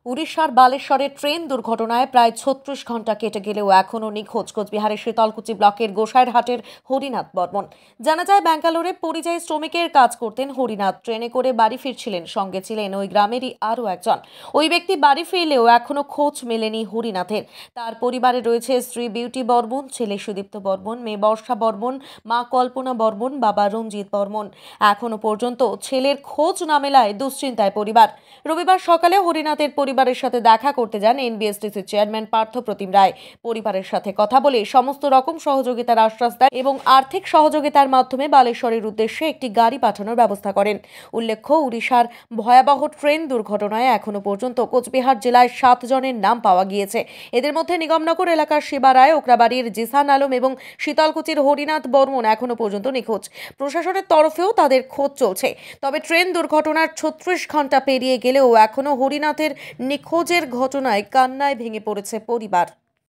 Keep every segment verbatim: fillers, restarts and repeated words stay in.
উড়িষ্যার বালেশ্বরে ট্রেন দুর্ঘটনায় প্রায় ছত্রিশ ঘন্টা কেটে গেলেও এখনও নিখোঁজ কোচবিহারের শীতলকুচি ব্লকের গোসাইরহাটের হরিনাথ বর্মন। জানা যায়, ব্যাঙ্গালোরে পরিযায়ী শ্রমিকের কাজ করতেন হরিনাথ। ট্রেনে করে বাড়ি ফিরছিলেন, সঙ্গে ছিলেন ওই গ্রামেরই আরও একজন। ওই ব্যক্তি বাড়ি ফিরলেও এখনও খোঁজ মেলেনি হরিনাথের। তার পরিবারে রয়েছে স্ত্রী বিউটি বর্মন, ছেলে সুদীপ্ত বর্মন, মেয়ে বর্ষা বর্মন, মা কল্পনা বর্মন, বাবা রঞ্জিত বর্মন। এখনও পর্যন্ত ছেলের খোঁজ না মেলায় দুশ্চিন্তায় পরিবার। রবিবার সকালে হরিনাথের পরিবারের সাথে দেখা করতে যান এনবিএসটিসির চেয়ারম্যান পার্থ প্রতিম রায়। পরিবারের সাথে কথা বলে সমস্ত রকম সহযোগিতার আশ্বাস দেন এবং আর্থিক সহযোগিতার মাধ্যমে বালেশ্বরের উদ্দেশ্যে একটি গাড়ি পাঠানোর ব্যবস্থা করেন। উল্লেখ্য, উড়িষ্যার ভয়াবহ ট্রেন দুর্ঘটনায় এখনো পর্যন্ত কোচবিহার জেলায় সাত জনের নাম পাওয়া গিয়েছে। এদের মধ্যে নিগমনগর এলাকার শিবা রায়, ওকরাবাড়ির জিসান আলম এবং শীতলকুচির হরিনাথ বর্মন এখনো পর্যন্ত নিখোঁজ। প্রশাসনের তরফেও তাদের খোঁজ চলছে। তবে ট্রেন দুর্ঘটনার ছত্রিশ ঘন্টা পেরিয়ে গেলেও এখনো হরিনাথের নিখোঁজের ঘটনায় কান্নায় ভেঙে পড়েছে পরিবার।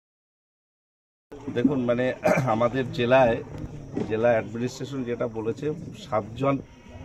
দেখুন, মানে আমাদের জেলায় জেলা অ্যাডমিনিস্ট্রেশন যেটা বলেছে, সাতজন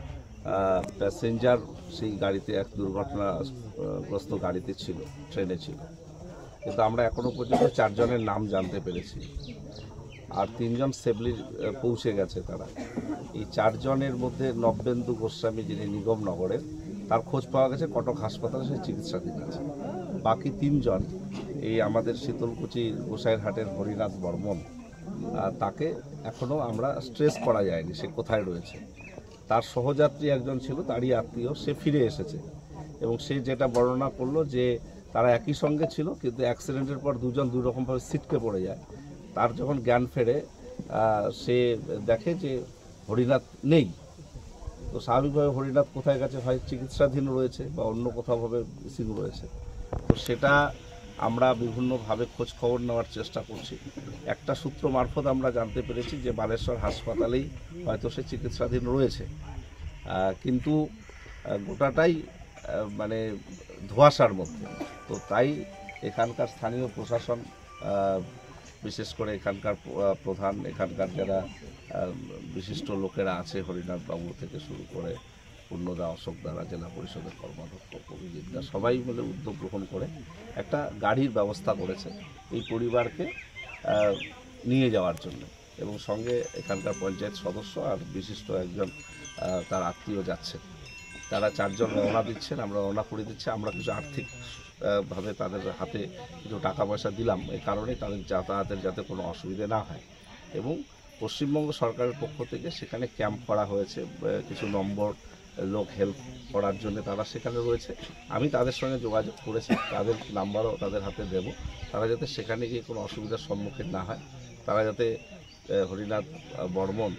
প্যাসেঞ্জার সেই গাড়িতে, এক দুর্ঘটনাগ্রস্ত গাড়িতে ছিল, ট্রেনে ছিল। কিন্তু আমরা এখনো পর্যন্ত চারজনের নাম জানতে পেরেছি, আর তিনজন সেফলি পৌঁছে গেছে। তারা এই চারজনের মধ্যে নব্যেন্দু গোস্বামী, যিনি নিগমনগরের, তার খোঁজ পাওয়া গেছে কটক হাসপাতালে, সে চিকিৎসাধীন আছে। বাকি তিনজন, এই আমাদের শীতলকুচি গোসাইরহাটের হরিনাথ বর্মন, তাকে এখনও আমরা স্ট্রেস করা যায়নি সে কোথায় রয়েছে। তার সহযাত্রী একজন ছিল, তারই আত্মীয়, সে ফিরে এসেছে এবং সে যেটা বর্ণনা করলো যে তারা একই সঙ্গে ছিল, কিন্তু অ্যাক্সিডেন্টের পর দুজন দুই রকমভাবে ছিটকে পড়ে যায়। তার যখন জ্ঞান ফেরে, সে দেখে যে হরিনাথ নেই। তো স্বাভাবিকভাবে হরিনাথ কোথায় গেছে, হয় চিকিৎসাধীন রয়েছে বা অন্য কোথাওভাবে মিসিং রয়েছে। তো সেটা আমরা বিভিন্নভাবে খোঁজ খবর নেওয়ার চেষ্টা করছি। একটা সূত্র মারফত আমরা জানতে পেরেছি যে বালেশ্বর হাসপাতালেই হয়তো সে চিকিৎসাধীন রয়েছে, কিন্তু গোটাটাই মানে ধোঁয়াশার মধ্যে। তো তাই এখানকার স্থানীয় প্রশাসন, বিশেষ করে এখানকার প্রধান, এখানকার যারা বিশিষ্ট লোকেরা আছে, হরিনাথ বাবু থেকে শুরু করে পূর্ণদা, অশোক দ্বারা, জেলা পরিষদের কর্মাধ্যক্ষ অভিজিৎদা, সবাই মিলে উদ্যোগ গ্রহণ করে একটা গাড়ির ব্যবস্থা করেছে এই পরিবারকে নিয়ে যাওয়ার জন্য, এবং সঙ্গে এখানকার পঞ্চায়েত সদস্য আর বিশিষ্ট একজন তার আত্মীয় যাচ্ছে। তারা চারজন রওনা দিচ্ছেন, আমরা রওনা করে দিচ্ছি। আমরা কিছু আর্থিক ভাবে তাদের হাতে কিছু টাকা পয়সা দিলাম, এই কারণে তাদের যাতায়াতের যাতে কোনো অসুবিধা না হয়। এবং পশ্চিমবঙ্গ সরকারের পক্ষ থেকে সেখানে ক্যাম্প করা হয়েছে, কিছু নম্বর লোক হেল্প করার জন্য তারা সেখানে রয়েছে। আমি তাদের সঙ্গে যোগাযোগ করেছি, তাদের নাম্বারও তাদের হাতে দেব। তারা যাতে সেখানে গিয়ে কোনো অসুবিধার সম্মুখীন না হয়, তারা যাতে হরিনাথ বর্মন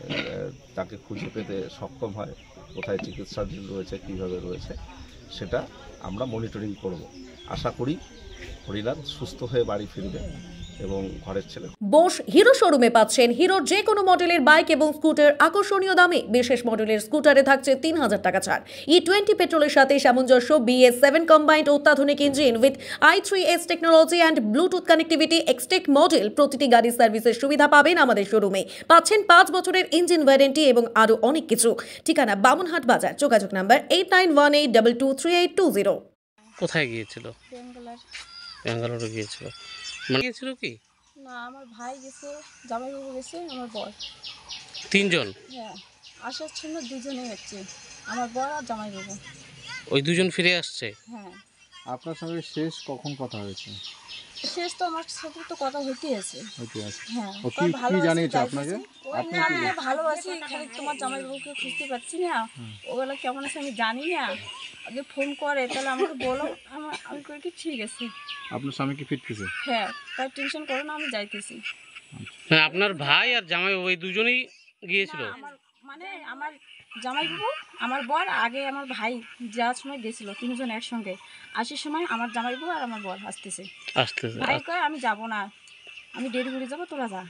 তাকে খুঁজে পেতে সক্ষম হয়, কোথায় চিকিৎসাধীন রয়েছে, কীভাবে রয়েছে, সেটা আমরা মনিটরিং করব। আশা করি হরিনাথ সুস্থ হয়ে বাড়ি ফিরবে এবং ঘরের ছেলে। বোস হিরো শোরুমে পাচ্ছেন হিরোর যে কোনো মডেলের বাইক এবং স্কুটার আকর্ষণীয় দামে। বিশেষ মডেলের স্কুটারে থাকছে তিন হাজার টাকা ছাড়। ই টোয়েন্টি পেট্রোলের সাথে সামঞ্জস্য বিএস সেভেন কম্বাইন্ড অত্যাধুনিক engine with I three S technology and Bluetooth connectivity, Xtec model. প্রতিটি গাড়ির সার্ভিসের সুবিধা পাবেন আমাদের শোরুমে। পাচ্ছেন পাঁচ বছরের ইঞ্জিন ওয়ারেন্টি এবং আরও অনেক কিছু। ঠিকানা বামুনহাট বাজার। যোগাযোগ number eight nine one eight double two three eight two zero. কোথায় গিয়েছিল? ব্যাঙ্গালোর। ব্যাঙ্গালোরে গিয়েছিল। মানে গিয়েছিল কি? না, আমার ভাই গেছে, জামাইবাবু গেছে, আমার বর। তিনজন? হ্যাঁ, আসার জন্য দুজনে হচ্ছে, আমার বর আর জামাইবাবু। ওই দুজন ফিরে আসছে? হ্যাঁ। আপনার সঙ্গে শেষ কখন কথা হয়েছে? শেষ তো আমার সাথে তো কথা হইতে আছে। হইতে আছে। হ্যাঁ। ও কি কি জানিয়েছে আপনাকে? আপনি আমি ভালোবাসি, খালি তোমার জামাইবাবুকে খুঁজতে পারছি না, ওগুলা কেমন আছে আমি জানি না। আগে ফোন করে, তাহলে আমাকে বলো। আমার আমি কই কি ঠিক আছে। আপনার স্বামী কি ফিরতেছে? হ্যাঁ, তাই টেনশন করো না, আমি যাইতেছি। হ্যাঁ, আপনার ভাই আর জামাই ওই দুজনেই গিয়েছিল? আমার মানে আমার জামাইবাবু, আমার বর, আগে আমার ভাই যাওয়ার সময় গেছিল, তিনজন একসঙ্গে। আসার সময় আমার জামাইবাবু আর আমার বর আসতেছে। আসতেছে। ভাই কয় আমি যাব না, আমি দেরি করে যাবো, তোরা যা।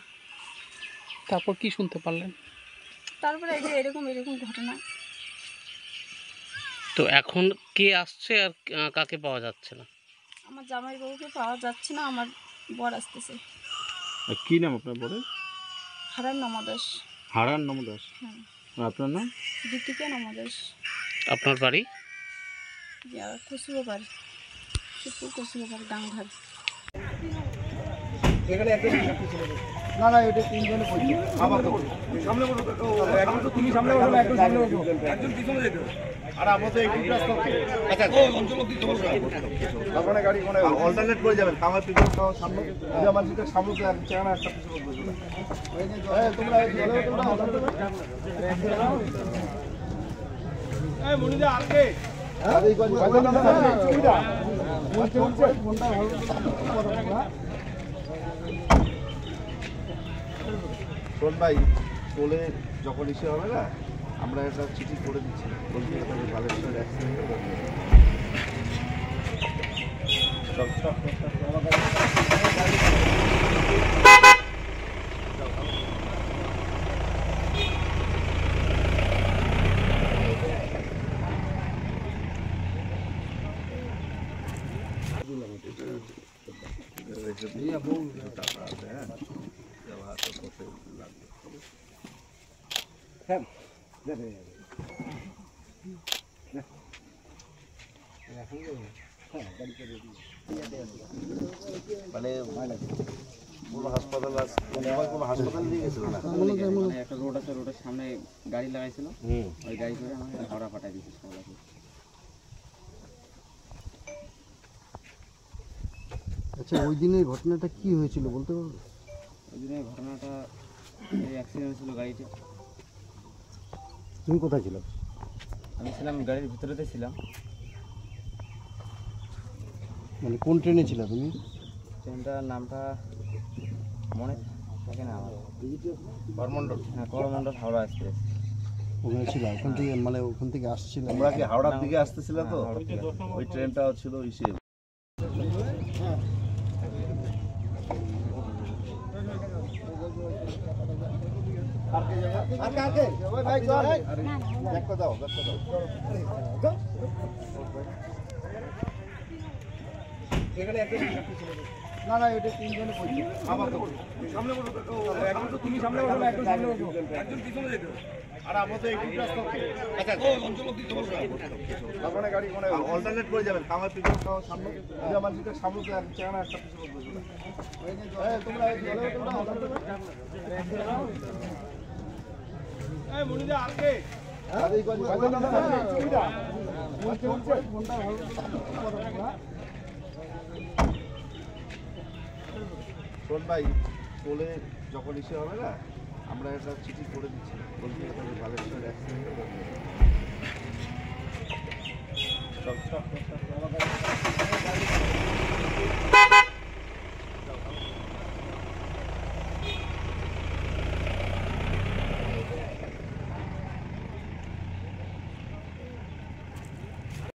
তারপর কি শুনতে পারলেন? তারপরে এই যে এরকম এরকম ঘটনা। তো এখন কে আসছে আর কাকে পাওয়া যাচ্ছে না? আমার জামাইবাবুকে পাওয়া যাচ্ছে না, আমার বর আসতেছে। কি নাম আপনার বরের? হারান নমদাস। হারান নমদাস। হ্যাঁ। আপনার নাম? দীপিকা নমদাস। আপনার বাড়ি? খুচরো বাড়ি। চিটপুর করছিল বাড়ি ডাঙ্গার না না এটা তিনজনে পড়ছে আবার তো সামনে বলো তো একজন তো তুমি সামনে বসো একজন সামনে বসো একজন পিছনে যেতে আর আমরা তো একটু রাস্তা আচ্ছা ও অঞ্চল অবধি চলো তারপরে গাড়ি মানে অল্টারনেট করে যাবেন কামার পিছনে খাও সামনে দুটো মানুষের সামনে তো এক চানা একটা পিছনে বসবে এই তোমরা এই চলে তোমরা এই মনিদা আরকে আরে এই কথা না না সুবিধা বলতে বলতে ফোনটা ভালো শোন ভাই চলে যখন ইসে হবে না আমরা একটা চিঠি করে দিচ্ছি বলছি এখানে বালেশ্বর অ্যাক্সিডেন্ট হ্যাঁ মানে কোনো হাসপাতাল কোনো হাসপাতাল নিয়ে গেছিল না একটা রোড আছে রোডের সামনে গাড়ি লাগাইছিল ওই গাড়ি করে আমাকে হাওড়া পাঠাই দিয়েছে সবাইকে। আচ্ছা ওই দিনের ঘটনাটা কি হয়েছিল বলতে পারবে? ওই দিনের ঘটনাটা অ্যাক্সিডেন্ট হয়েছিল গাড়িতে। তুমি কোথায় ছিল? আমি ছিলাম গাড়ির ভিতরেতে ছিলাম। মানে কোন ট্রেনে ছিল তুমি? ট্রেনটার নামটা মনে থাকে না আমার। করমণ্ডল হ্যাঁ করমণ্ডল হাওড়া এক্সপ্রেস। ওখানে ছিল ওখান থেকে মানে ওখান থেকে আসছিল আমরা কি হাওড়ার দিকে আসতেছিল তো ওই ট্রেনটাও ছিল ইসে না না এটা তিনজনে পড়ছে আবার তো সামনে বসো তো একজন তো তুমি সামনে বসো একজন সামনে বসো একজন পিছনে যেতে আর আমরা তো একটু রাস্তা আচ্ছা ও অঞ্চল অবধি চলো তারপরে গাড়ি মানে অল্টারনেট করে যাবেন কামার পিছনে খাও সামনে দুটো মানুষের সামনে তো এক চানা একটা পিছনে বসবে এই তোমরা এই চলে তোমরা এই মনিদা আরকে আরে এই কথা না না সুবিধা বলতে বলতে ফোনটা ভালো শোন ভাই চলে যখন ইসে হবে না আমরা একটা চিঠি করে দিচ্ছি বলছি এখানে বালেশ্বর অ্যাক্সিডেন্ট